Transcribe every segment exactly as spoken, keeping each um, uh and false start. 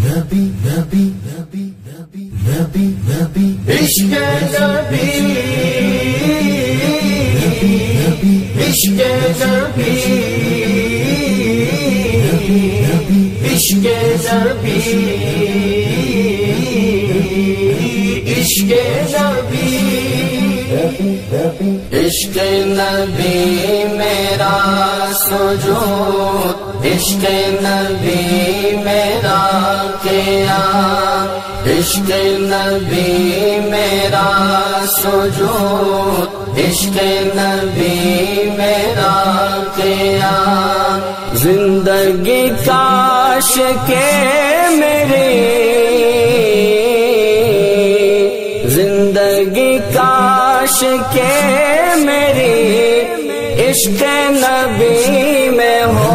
نبی نبی نبی نبی نبی نبی عشق نبی نبی عشق نبی نبی عشق نبی عشق نبی عشق نبی میرا سجود عشق نبی میرا قیام عشق نبی میرا سجود عشق نبی میرا قیام زندگی کاش کے میری زندگی کاش کے میری عشق نبی میں ہو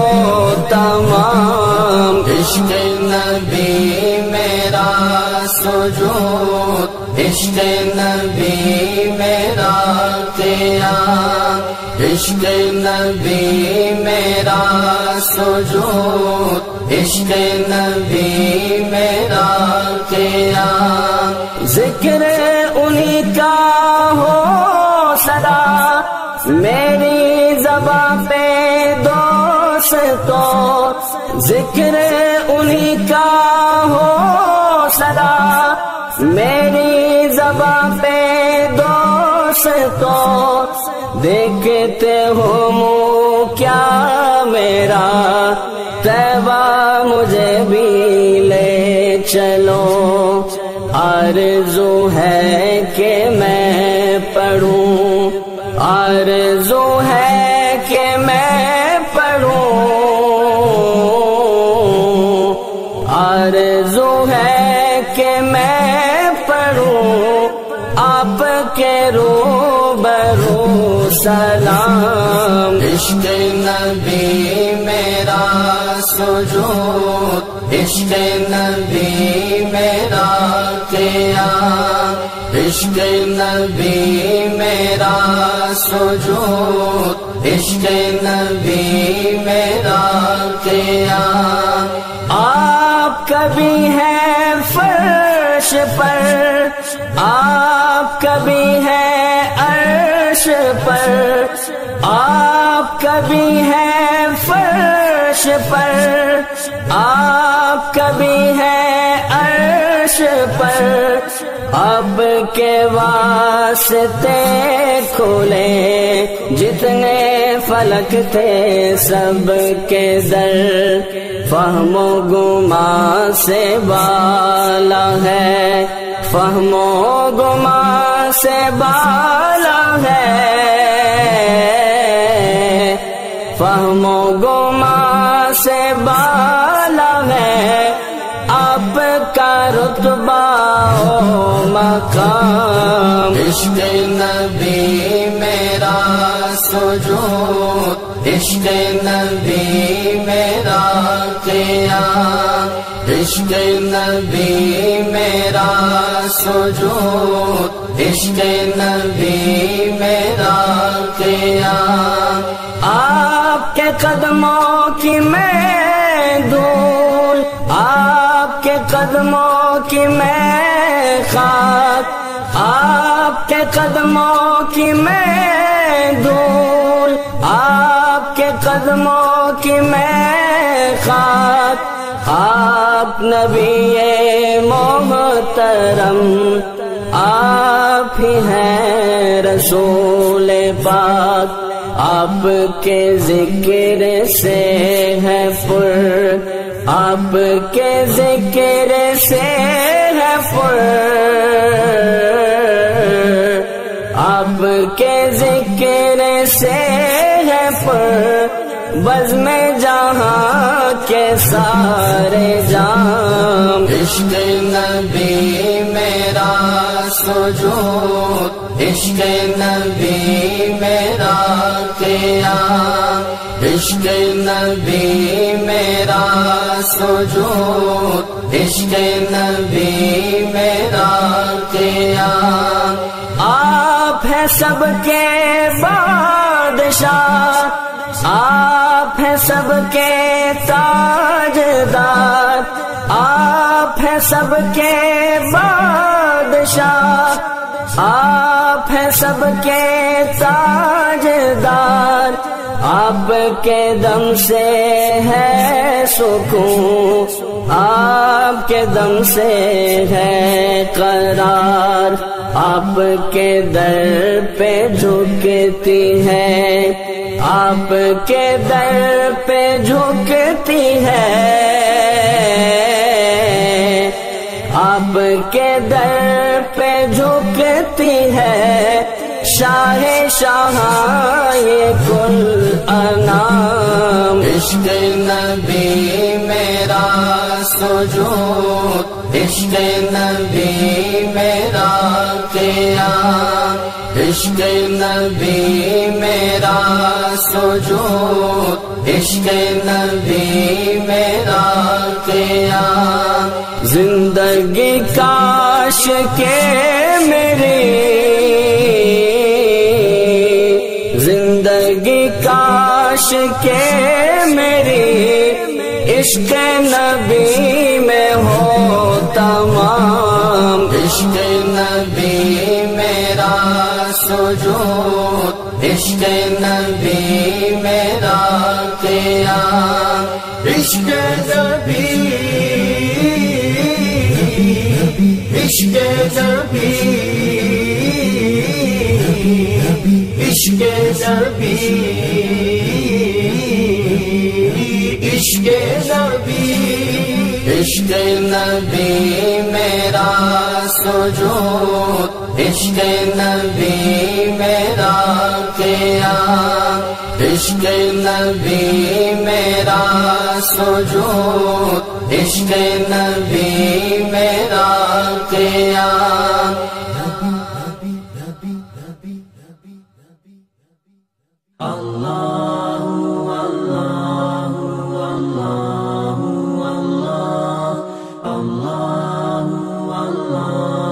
تمام عشق نبی میرا سجود عشق نبی میرا قیام عشق نبی میرا سجود عشق نبی میرا قیام ذکر انہی کا ہو سدا میری زباں پہ دوستو ذکر انہی کا ہو سدا میری زباں پہ دوستو دیکھتے ہو منہ کیا میرا طیبہ مجھے بھی لے چلو آرزو ہے کہ میں پڑھوں آرزو ہے کہ میں پڑھوں آرزو ہے کہ میں پڑھوں آپ کے روبرو سلام عشق نبی میرا سجود عشق نبی میرا قیام عشق نبی میرا سجود عشق نبی میرا قیام آپ کبھی ہیں فرش پر آپ کبھی ہیں عرش پر آپ کبھی ہیں فرش پر آپ کبھی ہیں عرش پر اب کے واسطے کھولے جتنے فلک تھے سب کے در فہم و گمان سے بالا ہے فہم و گمان سے بالا ہے فہم و گمان سے بالا ہے آپ کا رتبہ و مقام عشق نبی میرا سجود عشق نبی میرا قیام عشق نبی میرا سجود عشق نبی میرا قیام آپ کے قدموں کی میں دھول آپ کے قدموں کی میں خاک آپ کے قدموں کی میں دھول آپ کے قدموں کی میں خاک آپ نبی محترم آپ ہی ہیں رسول پاک آپ کے ذکر سے ہے پر آپ کے ذکر سے ہے پر آپ کے ذکر سے ہے پر بزم جہاں کے سارے جام عشق نبی میرا سجود عشق نبی میرا قیام عشق نبی میرا سجود عشق نبی میرا قیام آپ ہیں سب کے بادشاہ آپ ہیں سب کے تاجدار آپ ہیں سب کے بادشاہ، آپ ہیں سب کے تاجدار، آپ کے دم سے ہے سکون، آپ کے دم سے ہے قرار، آپ کے در پہ جھکتی ہے، آپ کے در پہ جھکتی ہے، آپ کے در پہ جھکتی ہے شاہ شاہاں یہ کل انام۔ عشق نبی میرا سجود، عشق نبی میرا قیام، عشق نبی میرا سجود، عشق نبی میرا قیام۔ زندگی کاش کے میری، زندگی کاش کے میری عشق نبی میں ہو تمام۔ عشق نبی میرا سجود، عشق نبی میرا قیام، عشق نبی، عشق نبی، عشق نبی، عشق نبی، عشق نبی میرا سجود، عشق نبی میرا قیام، عشق نبی میرا سجود، عشق نبی میرا قیام۔ اللہ اللہ اللہ اللہ